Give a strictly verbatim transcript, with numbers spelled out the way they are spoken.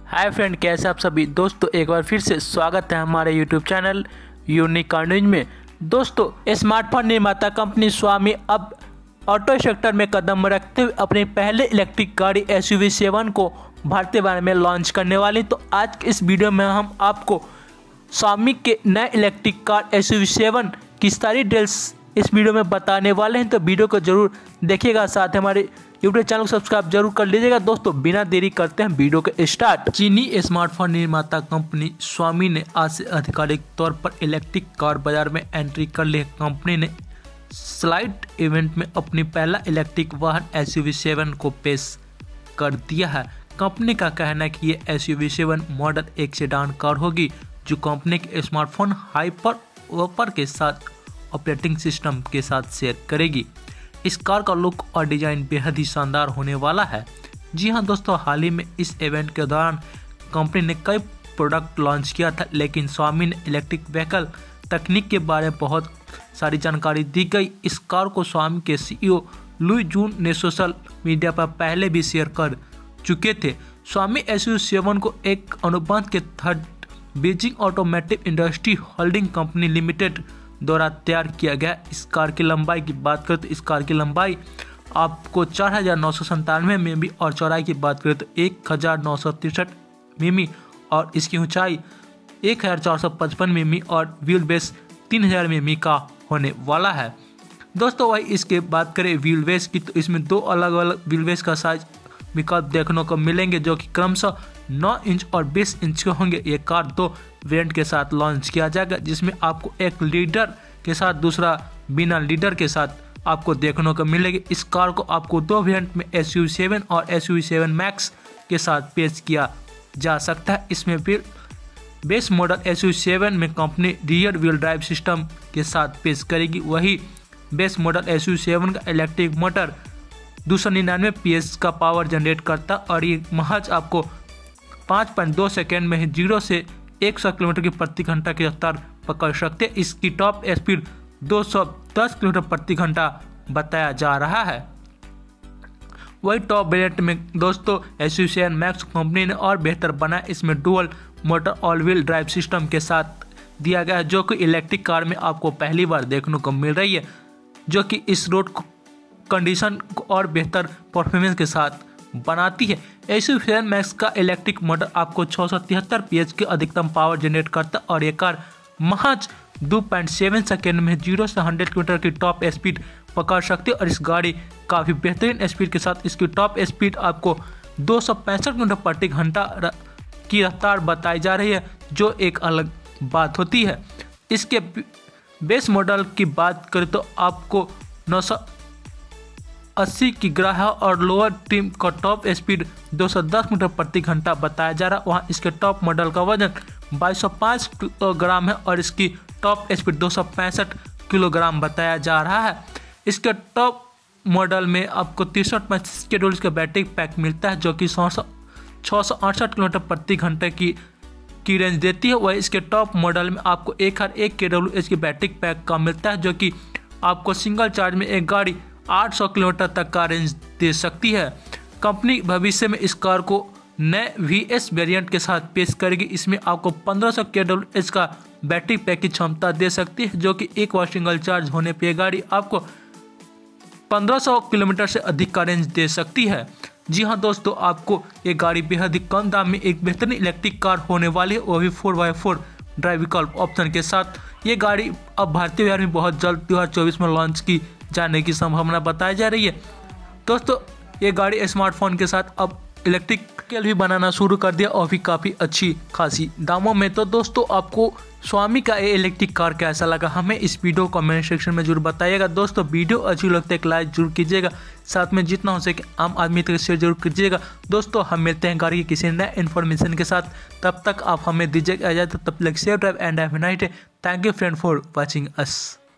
Hi friend, कैसे आप सभी दोस्तों। एक बार फिर से स्वागत है हमारे YouTube channel unique car news में। दोस्तों, स्मार्टफोन निर्माता कंपनी स्वामी अब ऑटो सेक्टर में कदम रखते हुए अपने पहले इलेक्ट्रिक गाड़ी एस यू वी सेवन को भारतीय बाजार में लॉन्च करने वाली। तो आज के इस वीडियो में हम आपको स्वामी के नए electric car S U V seven की सारी डिटेल्स इस वीडियो में बताने वाले हैं। तो वीडियो को जरूर देखिएगा, साथ हमारे यूट्यूब चैनल को सब्सक्राइब जरूर कर लीजिएगा। दोस्तों, बिना देरी करते हैं वीडियो के स्टार्ट। चीनी स्मार्टफोन निर्माता कंपनी स्वामी ने आज से आधिकारिक तौर पर इलेक्ट्रिक कार बाजार में एंट्री कर ली है। कंपनी ने स्लाइड इवेंट में अपनी पहला इलेक्ट्रिक वाहन एस यू वी सेवन को पेश कर दिया है। कंपनी का कहना है कि ये S U V seven model एक सेडान कार होगी जो कंपनी के स्मार्टफोन हाइपर ओपर के साथ ऑपरेटिंग सिस्टम के साथ शेयर करेगी। इस कार का लुक और डिजाइन बेहद ही शानदार होने वाला है। जी हां दोस्तों, हाल ही में इस इवेंट के दौरान कंपनी ने कई प्रोडक्ट लॉन्च किया था, लेकिन स्वामी ने इलेक्ट्रिक व्हीकल तकनीक के बारे में बहुत सारी जानकारी दी गई। इस कार को स्वामी के सी ई ओ लुई जून ने सोशल मीडिया पर पहले भी शेयर कर चुके थे। स्वामी एस यू वी सेवन को एक अनुबंध के तहत Beijing automotive industry holding company limited द्वारा तैयार किया गया। इस कार की लंबाई की बात करें तो इस कार की लंबाई आपको चार हजार नौ सौ संतानवे मिमी और चौड़ाई की बात करें तो एक हजार नौ सौ तिरसठ मिमी और इसकी ऊंचाई एक हजार चार सौ पचपन मिमी और व्हील बेस तीन हजार मिमी का होने वाला है। दोस्तों, वही इसके बात करें व्हील बेस की तो इसमें दो अलग अलग व्हील बेस का साइज विकल्प देखने को मिलेंगे, जो कि क्रमशः नौ इंच और बीस इंच के होंगे। ये कार दो वेरिएंट के साथ लॉन्च किया जाएगा, जिसमें आपको एक लीडर के साथ दूसरा बिना लीडर के साथ आपको देखने को मिलेगी। इस कार को आपको दो वेरिएंट में एस यू वी सेवन और S U V seven max के साथ पेश किया जा सकता है। इसमें फिर base model S U V seven में company rear wheel drive system के साथ पेश करेगी। वही base model S U V seven का इलेक्ट्रिक मोटर दो सौ निन्यानवे पी एस का पावर जनरेट करता और ये महज आपको पाँच पॉइंट दो सेकेंड में ही जीरो से एक सौ किलोमीटर की प्रति घंटा की रफ्तार पकड़ सकते हैं। इसकी टॉप स्पीड दो सौ दस किलोमीटर प्रति घंटा बताया जा रहा है। वही टॉप वेरिएंट में दोस्तों S U V seven max company ने और बेहतर बनाया। इसमें dual motor all wheel drive system के साथ दिया गया है, जो कि इलेक्ट्रिक कार में आपको पहली बार देखने को मिल रही है, जो कि इस रोड कंडीशन को और बेहतर परफॉर्मेंस के साथ बनाती है। S U V seven max का इलेक्ट्रिक मोटर आपको छः सौ तिहत्तर पी एच की अधिकतम पावर जनरेट करता और ये कार महज दो पॉइंट सात सेकेंड में जीरो से हंड्रेड किलोमीटर की टॉप स्पीड पकड़ सकती है। और इस गाड़ी काफ़ी बेहतरीन स्पीड के साथ इसकी टॉप स्पीड आपको दो सौ पैंसठ किलोमीटर प्रति घंटा की रफ्तार बताई जा रही है, जो एक अलग बात होती है। इसके बेस मॉडल की बात करें तो आपको नौ सौ अस्सी की ग्राह और लोअर ट्रिम का टॉप स्पीड दो सौ दस मीटर प्रति घंटा बताया जा रहा है। वहाँ इसके टॉप मॉडल का वजन बाईस सौ पाँच किलोग्राम है और इसकी टॉप स्पीड दो सौ पैंसठ किलोग्राम बताया जा रहा है। इसके टॉप मॉडल में आपको तिरसठ पैंतीस के डॉलर का बैटरी पैक मिलता है, जो कि छः सौ छः सौ अड़सठ किलोमीटर प्रति घंटे की की रेंज देती है। वही इसके टॉप मॉडल में आपको एक हज़ार एक के डब्ल्यू एच की बैटरी पैक का मिलता है, जो कि आपको सिंगल चार्ज में एक गाड़ी आठ सौ किलोमीटर तक का रेंज दे सकती है। कंपनी भविष्य में इस कार को नए वी एस वेरिएंट के साथ पेश करेगी। इसमें आपको पंद्रह सौ के डब्ल्यू एच का बैटरी पैक की क्षमता दे सकती है, जो कि एक बार सिंगल चार्ज होने पर गाड़ी आपको पंद्रह सौ किलोमीटर से अधिक का रेंज दे सकती है। जी हाँ दोस्तों, आपको ये गाड़ी बेहद ही कम दाम में एक बेहतरीन इलेक्ट्रिक कार होने वाली है, वो भी फोर बाई फोर ड्राइव विकल्प ऑप्शन के साथ। ये गाड़ी अब भारतीय बाजार में बहुत जल्द दो हज़ार चौबीस में लॉन्च की जाने की संभावना बताई जा रही है। दोस्तों, ये गाड़ी स्मार्टफोन के साथ अब इलेक्ट्रिक भी बनाना शुरू कर दिया और भी काफ़ी अच्छी खासी दामों में। तो दोस्तों, आपको स्वामी का ये इलेक्ट्रिक कार कैसा लगा हमें इस वीडियो कमेंट सेक्शन में जरूर बताइएगा। दोस्तों, वीडियो अच्छी लगती है एक लाइक जरूर कीजिएगा, साथ में जितना हो सके आम आदमी तक शेयर जरूर कीजिएगा। दोस्तों, हम मिलते हैं गाड़ी की किसी नए इन्फॉर्मेशन के साथ, तब तक आप हमें दीजिएगा इजाजत। तब तक share drive and have a nice day. Thank you friend for watching us.